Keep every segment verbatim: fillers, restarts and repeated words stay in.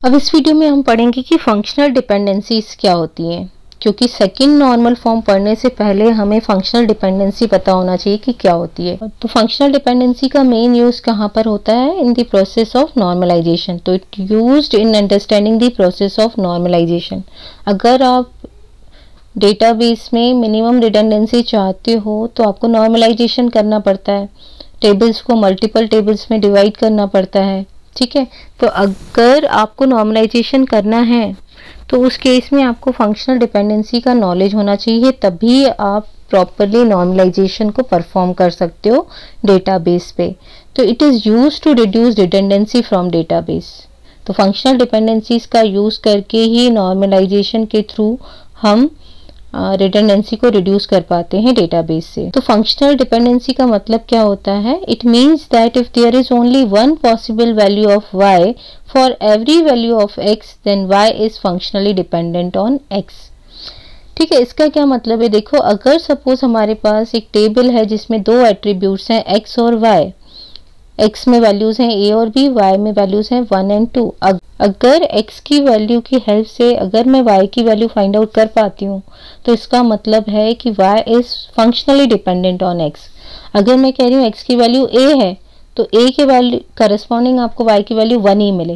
अब इस वीडियो में हम पढ़ेंगे कि फंक्शनल डिपेंडेंसीज क्या होती हैं, क्योंकि सेकंड नॉर्मल फॉर्म पढ़ने से पहले हमें फंक्शनल डिपेंडेंसी पता होना चाहिए कि क्या होती है। तो फंक्शनल डिपेंडेंसी का मेन यूज कहाँ पर होता है? In the process of normalisation. तो it used in understanding the process of normalisation. अगर आप डेटाबेस में मिनिमम रिडंडेंसी चाहते हो तो आपको नॉर्मलाइजेशन करना पड़ता है, टेबल्स को मल्टीपल टेबल्स में डिवाइड करना पड़ता है। ठीक है, तो अगर आपको नॉर्मलाइजेशन करना है तो उस केस में आपको फंक्शनल डिपेंडेंसी का नॉलेज होना चाहिए, तभी आप प्रॉपरली नॉर्मलाइजेशन को परफॉर्म कर सकते हो डेटाबेस पे। तो it is use to reduce redundancy from database. तो फंक्शनल डिपेंडेंसीज का यूज करके ही नॉर्मलाइजेशन के थ्रू हम रिडंडेंसी uh, को रिड्यूस कर पाते हैं डेटाबेस से। तो फंक्शनल डिपेंडेंसी का मतलब क्या होता है? It means that if there is only one possible value of y for every value of x, then y is functionally dependent on x। ठीक है, इसका क्या मतलब है? देखो, अगर सपोज हमारे पास एक टेबल है जिसमें दो एट्रीब्यूट्स हैं x और y, x में वैल्यूज हैं a और b, y में वैल्यूज हैं वन एंड टू। अगर x की वैल्यू की हेल्प से अगर मैं y की वैल्यू फाइंड आउट कर पाती हूँ तो इसका मतलब है कि y is functionally dependent on x। अगर मैं कह रही हूँ x की वैल्यू a है तो a के वैल्यू करस्पॉन्डिंग आपको y की वैल्यू वन ही मिले।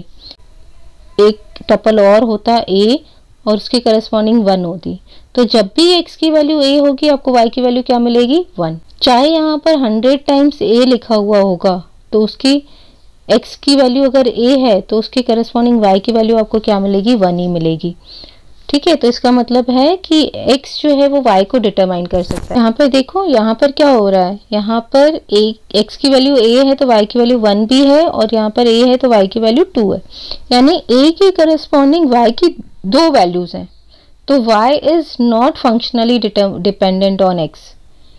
एक टपल और होता a और उसके करस्पॉन्डिंग वन होती, तो जब भी x की वैल्यू a होगी आपको y की वैल्यू क्या मिलेगी? वन। चाहे यहाँ पर हंड्रेड टाइम्स a लिखा हुआ होगा तो उसकी x की वैल्यू अगर a है तो उसके करस्पॉन्डिंग y की वैल्यू आपको क्या मिलेगी? वन ही मिलेगी। ठीक है, तो इसका मतलब है कि x जो है वो y को डिटरमाइन कर सकता है। यहाँ पर देखो, यहाँ पर क्या हो रहा है? यहाँ पर एक x की वैल्यू a है तो y की वैल्यू वन भी है, और यहाँ पर a है तो y की वैल्यू टू है, यानी a की करस्पॉन्डिंग y की दो वैल्यूज हैं। तो y is not functionally dependent on x।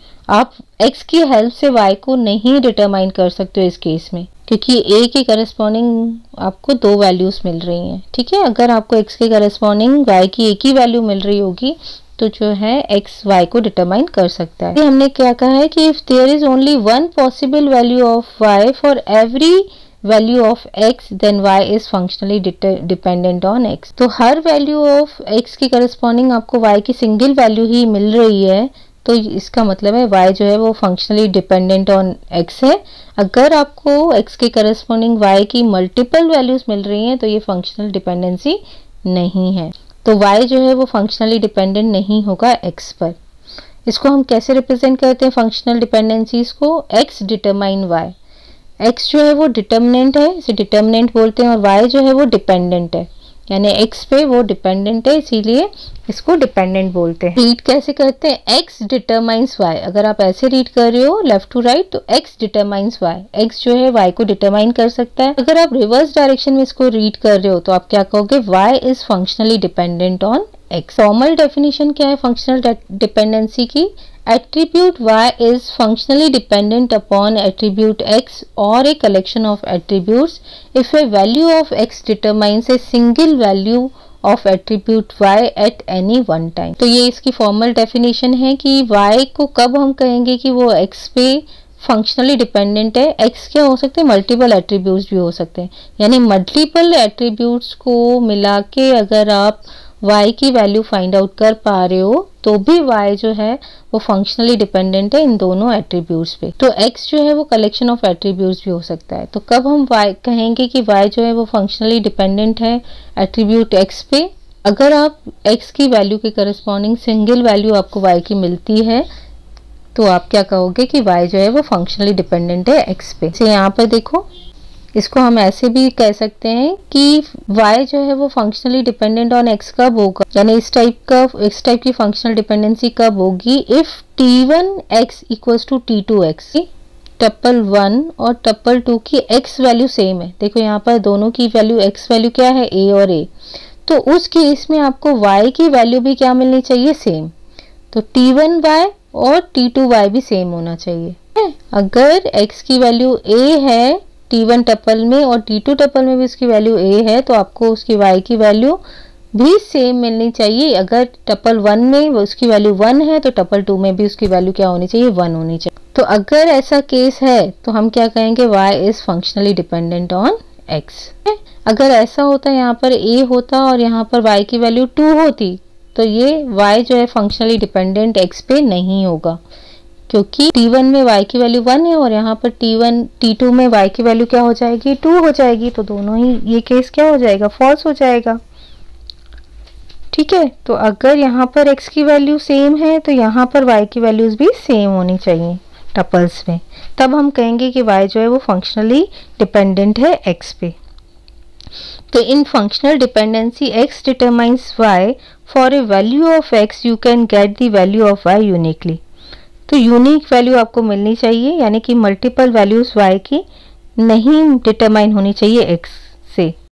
आप x की हेल्प से y को नहीं डिटरमाइन कर सकते हो इस केस में, क्योंकि a के करस्पॉन्डिंग आपको दो वैल्यूज मिल रही हैं। ठीक है, अगर आपको x के करस्पॉन्डिंग y की एक ही वैल्यू मिल रही होगी तो जो है x y को डिटरमाइन कर सकता है। हमने क्या कहा है कि if there is only one possible value of y for every value of x, then y is functionally dependent on x। तो हर वैल्यू ऑफ x की करस्पॉन्डिंग आपको y की सिंगल वैल्यू ही मिल रही है, तो इसका मतलब है y जो है वो फंक्शनली डिपेंडेंट ऑन x है। अगर आपको x के करस्पॉन्डिंग y की मल्टीपल वैल्यूज मिल रही हैं तो ये फंक्शनल डिपेंडेंसी नहीं है, तो y जो है वो फंक्शनली डिपेंडेंट नहीं होगा x पर। इसको हम कैसे रिप्रेजेंट करते हैं फंक्शनल डिपेंडेंसीज को? x determine y। x जो है वो डिटर्मिनेंट है, इसे डिटर्मिनेंट बोलते हैं, और y जो है वो डिपेंडेंट है, यानी x पे वो डिपेंडेंट है, इसीलिए इसको डिपेंडेंट बोलते हैं। रीड कैसे करते हैं? x determines y। अगर आप ऐसे रीड कर रहे हो लेफ्ट टू राइट तो x डिटरमाइंस y, x जो है y को डिटरमाइन कर सकता है। अगर आप रिवर्स डायरेक्शन में इसको रीड कर रहे हो तो आप क्या कहोगे? y is functionally dependent on x। Formal definition क्या है फंक्शनल डिपेंडेंसी की? Attribute y is functionally dependent upon attribute x or a collection of attributes if a value of x determines a single value of attribute y at any one time। तो ये इसकी formal definition है कि y को कब हम कहेंगे कि वो x पे फंक्शनली डिपेंडेंट है। x क्या हो सकते हैं? मल्टीपल एट्रीब्यूट्स भी हो सकते हैं, यानी मल्टीपल एट्रीब्यूट्स को मिला के अगर आप y की वैल्यू फाइंड आउट कर पा रहे हो तो भी y जो है वो फंक्शनली डिपेंडेंट है इन दोनों एट्रीब्यूट्स पे। तो x जो है वो कलेक्शन ऑफ एट्रीब्यूट्स भी हो सकता है। तो कब हम y कहेंगे कि y जो है वो फंक्शनली डिपेंडेंट है एट्रीब्यूट x पे? अगर आप x की वैल्यू के करस्पॉन्डिंग सिंगल वैल्यू आपको y की मिलती है तो आप क्या कहोगे कि y जो है वो फंक्शनली डिपेंडेंट है x पे। तो यहाँ पर देखो, इसको हम ऐसे भी कह सकते हैं कि y जो है वो फंक्शनली डिपेंडेंट ऑन x कब होगा, यानी इस टाइप का इस टाइप की फंक्शनल डिपेंडेंसी कब होगी? If T one x equals to T two x, tuple one और टपल टू की x वैल्यू सेम है। देखो यहाँ पर दोनों की वैल्यू x वैल्यू क्या है? a और a। तो उस केस में आपको y की वैल्यू भी क्या मिलनी चाहिए? सेम। तो टी वन y और टी टू y भी सेम होना चाहिए। अगर x की वैल्यू a है टी वन टपल में और टी टू टपल में भी उसकी वैल्यू a है तो आपको उसकी y की वैल्यू भी सेम मिलनी चाहिए। अगर टपल वन में उसकी वैल्यू वन है तो टपल टू में भी उसकी वैल्यू क्या होनी चाहिए? वन होनी चाहिए। तो अगर ऐसा केस है तो हम क्या कहेंगे? y is functionally dependent on x। अगर ऐसा होता यहाँ पर a होता और यहाँ पर y की वैल्यू टू होती तो ये y जो है फंक्शनली डिपेंडेंट x पे नहीं होगा, क्योंकि टी वन में y की वैल्यू वन है और यहाँ पर टी वन टी टू में y की वैल्यू क्या हो जाएगी, टू हो जाएगी। तो दोनों ही ये केस क्या हो जाएगा, फॉल्स हो जाएगा। ठीक है, तो अगर यहाँ पर x की वैल्यू सेम है तो यहाँ पर y की वैल्यूज भी सेम होनी चाहिए टपल्स में, तब हम कहेंगे कि y जो है वो फंक्शनली डिपेंडेंट है x पे। तो in functional dependency x determines y, for a value of x you can get the value of y uniquely. तो यूनिक वैल्यू आपको मिलनी चाहिए, यानी कि मल्टीपल वैल्यूज y की नहीं डिटरमाइन होनी चाहिए x से।